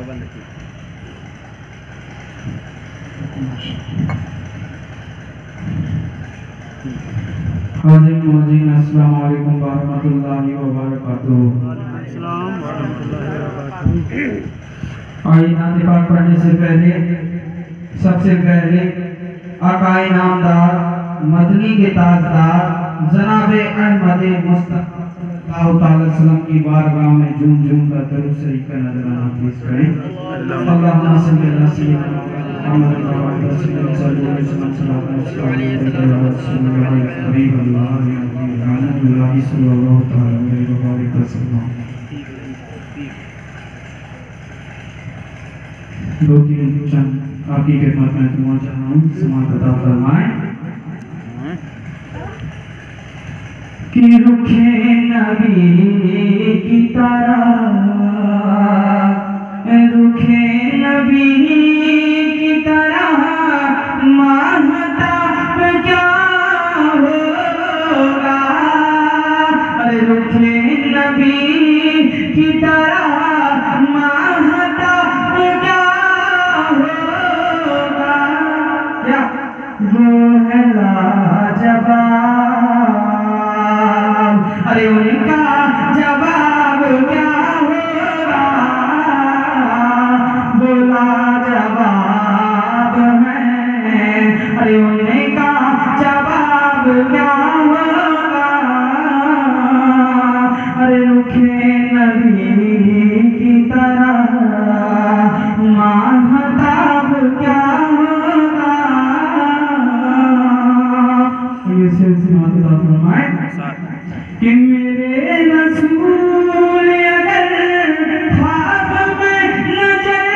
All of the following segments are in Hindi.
हाजिर मौजूद अस्सलाम वालेकुम वरहमतुल्लाहि वबरकातुहू। आइए नात पाक पढ़ने से पहले सबसे पहले आकाए नामदार मदनी के ताजदार जनाबे अहमद मुस्तफा सल्लल्लाहु की बारगाह में झूम झूम कर दरूद शरीफ का नजराना पेश करें। अल्लाहुम्मा सल्ली अला सय्यिदिना मुहम्मद व अला सल्लल्लाहु अलैहि वसल्लम सल्लल्लाहु अलैहि वसल्लम। दो तीन चंद आपकी खिदमत में पहुंच रहा हूँ, समाअत अता फरमाएं। कि रुखे नबी की तरह, रुखे नबी की तरह महताब क्या होगा। अरे रुखे नबी की तरह महताब क्या होगा। क्या वो है लाजवाब, अरे उनका जवाब क्या होगा। वो लाजवाब है, अरे उनका जवाब क्या होगा। अरे रुखे नबी की तरह महताब क्या होगा। ये सिलसिला फरमाए कि मेरे रसूल अगर ख्वाब में नजर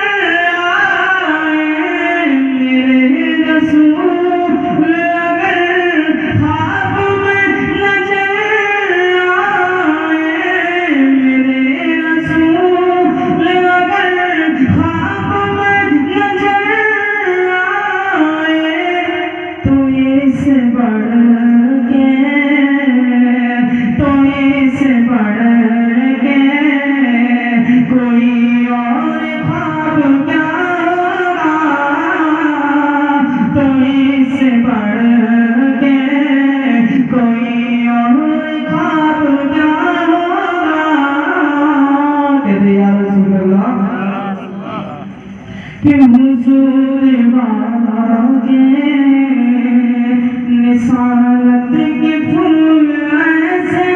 आए, मेरे रसूल अगर ख्वाब में नजर आए, मेरे रसूल अगर ख्वाब में नजर आए, तो इससे बढ़ के, तो इससे बढ़ के कोई और ख्वाब क्या होगा। तो इससे बढ़ के कोई और ख्वाब क्या होगा। कहते या रसूल अल्लाह कि हुजूर वागे निसारत के फूल ऐसे,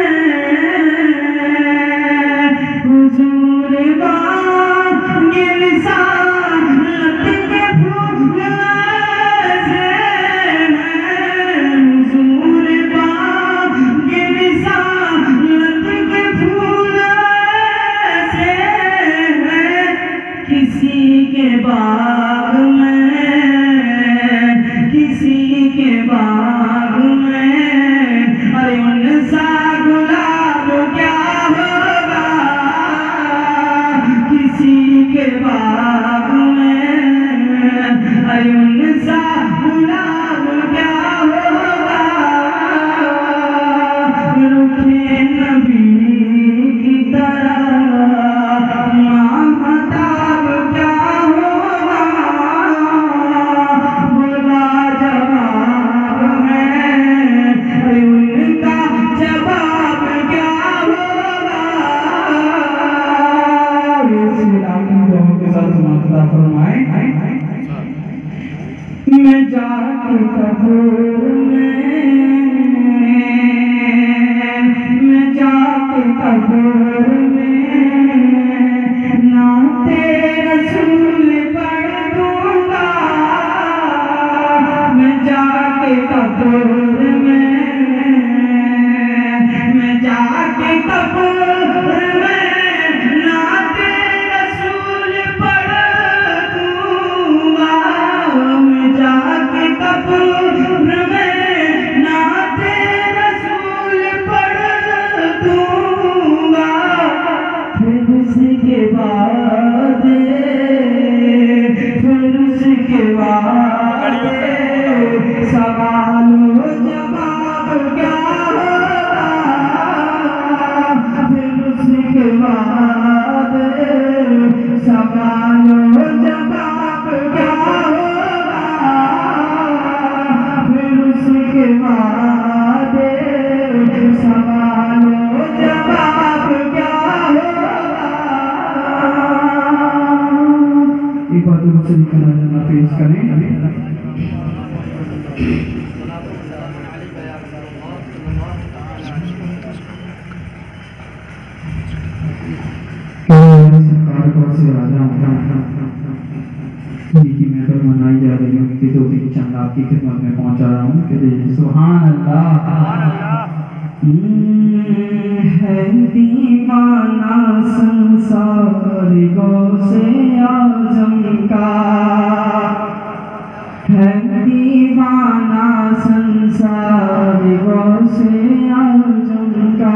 हुजूर वागे निसारत के फूल ऐसे, हुजूर वागे निसारत के फूल ऐसे, किसी के बाग में, किसी के बाग में, अरे उनसा गुलाब क्या होगा। किसी के बाग में, अरे उनसा गुलाब क्या होगा। रुखे नबी की तरह महताब क्या होगा। बोला जवाब है, अरे उनका जवाब क्या होगा। के साथ समाप्त फरमाए। मैं जाके कब्र में, मैं जाके कब्र में नाते रसूल पढ़ दूंगा। मैं जाके कब्र में, मैं जाके कब्र में नाते रसूल पढ़ दूंगा। मैं जाके कब्र सवालो जवाब क्या होगा, फिर उसके बाद सवालो जवाब क्या होगा। एक बार दूर से निकलना पेश करें। की महफिल मनाई जा रही है, उनकी दो तीन चंद आपकी खिदमत में पहुंचा रहा हूँ कि सुभान अल्लाह। है दीवाना संसार गौसे आज़म का, है दीवाना संसार गौसे आज़म का,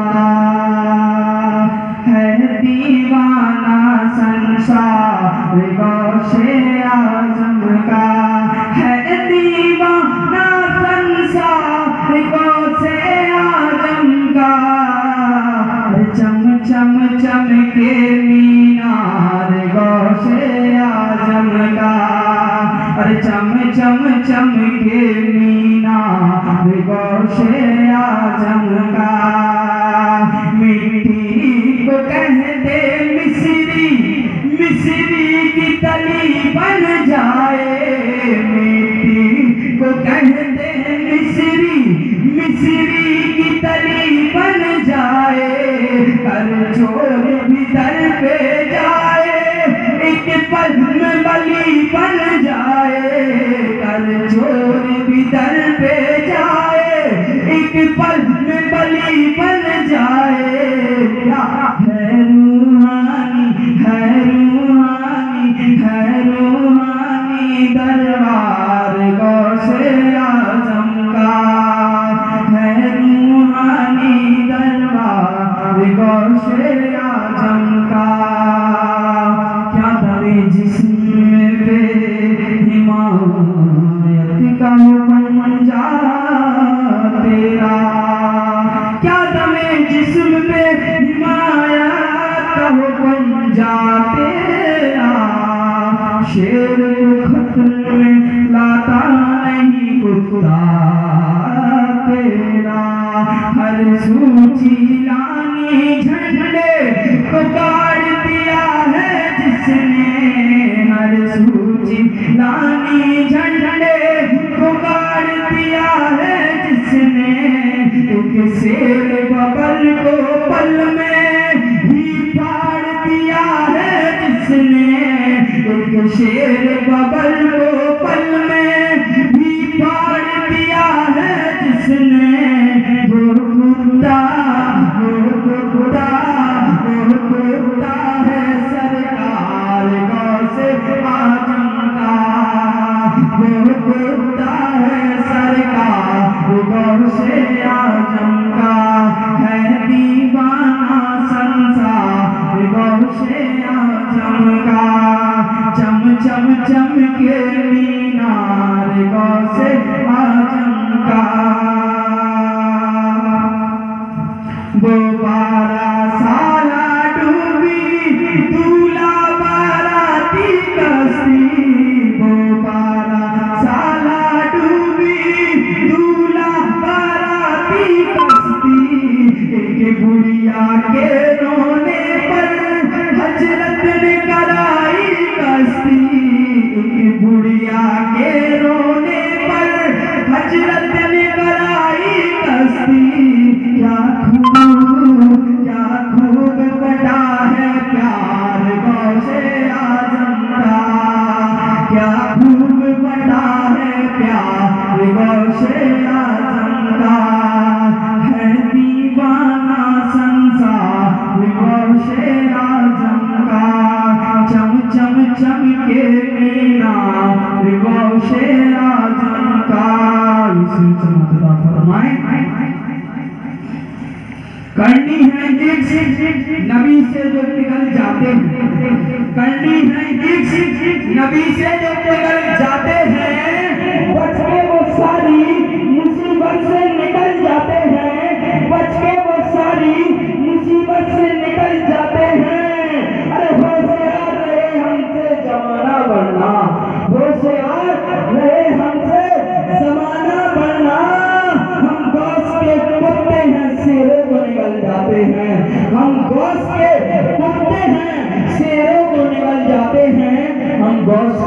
है दीवाना संसार गौसे आज़म का, है दीवाना संसार गौसे आज़म का। चम चम चम के मीनार गौसे आज़म का, अरे चम चम चम के मीनार गौसे आज़म का। मिट्टी को कहते मिस्री, मिस्री की तली बन जाए, मिट्टी को कहते मिस्री, मिस्री की तली बन जाए। कर चोर भी दर पे जाए, एक पल में बली बन जाए। कर चोर भी दर पे जाए, एक पल में बली बन जाए। है रूहानी, है रूहानी, है रूहानी दरबार गौसे आज़म का, है रूहानी दरबार गौसे आज़म का। क्या दमे जिस्म पे हिमायत का हुक्म जा तेरा, क्या दमे जिस्म पे हिमायत का हुक्म जा तेरा। शेर को खतर में लाता नहीं कुत्ता तेरा, हर सूची लानी झंडे को गाड़ दिया है जिसने, हर सूची लानी झंडे को गाड़ दिया है जिसने। एक शेर बबल को पल में ही फाड़ दिया है जिसने, एक शेर बबल को पल में ही फाड़ दिया है जिसने। वो कुत्ता, वो कुत्ता, वो कुत्ता है सरकार गौसे आज़म का, वो कुत्ता है सरकार गौसे आज़म का। है दीवाना संसार गौसे आज़म का, चम चम चम के मीनार गौसे आज़म का। वो 12 साला डूबी दूल्हा बाराती कश्ती, वो 12 साला डूबी दूल्हा बाराती कश्ती। एक गुड़िया के रोने पर हजरत ने कराई कश्ती, एक गुड़िया के रोने पर हजरत ने कराई कश्ती। क्या खूब बड़ा है प्यार गौसे आज़म का, क्या खूब बड़ा है प्यार गौसे आज़म का। है दीवाना संसार गौसे आज़म का, चम चम चम के मीनार गौसे आज़म का। इसी से मुतदा फरमाए। करनी है नबी से जो निकल जाते हैं, करनी है नबी से जो निकल जाते हैं, बच के वो सारी मुसीबत से निकल जाते हैं, बच के वो सारी मुसीबत से निकल जाते हैं। अरे होशियार रहे हम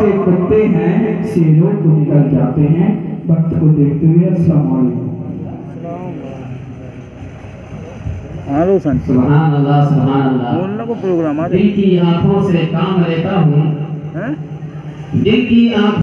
ये कुत्ते हैं से लोग को निकल जाते हैं। वक्त को देखते हुए अस्सलाम वालेकुम। सुभान अल्लाह सुभान अल्लाह। बोलने को प्रोग्राम आ दिल की आंखों से काम लेता हूँ, दिल की आंखों